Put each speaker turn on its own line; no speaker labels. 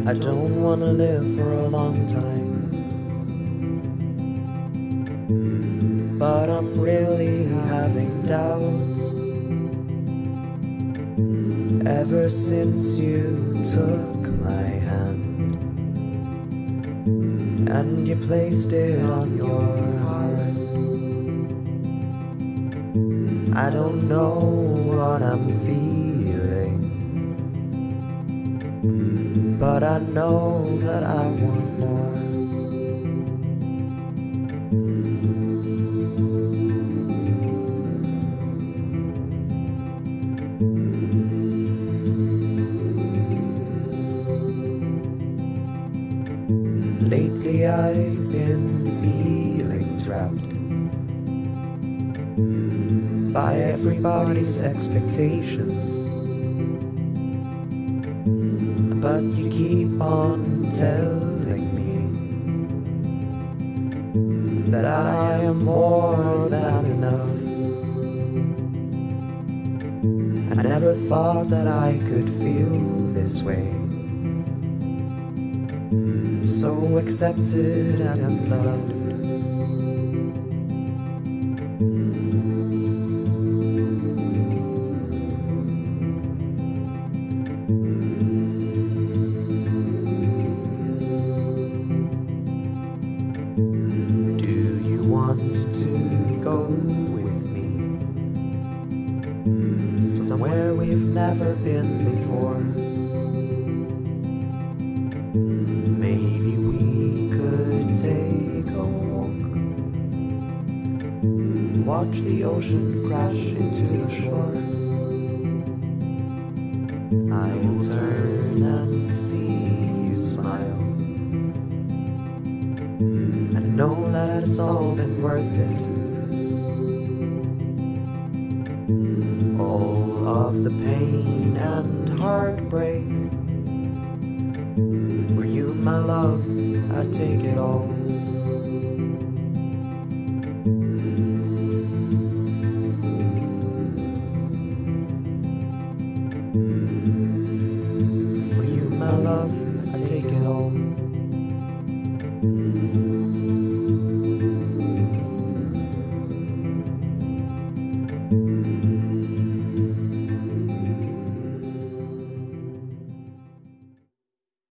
I don't want to live for a long time, but I'm really having doubts. Ever since you took my hand and you placed it on your heart, I don't know what I'm feeling, but I know that I want more. Lately I've been feeling trapped by everybody's expectations, but you keep on telling me that I am more than enough. I never thought that I could feel this way, so accepted and loved. Do you want to go with me somewhere we've never been before? Maybe we could take a walk, watch the ocean crash into the shore. I will turn and see you smile, and know that it's all been worth it. All of the pain and heartbreak, for you, my love, I take it all.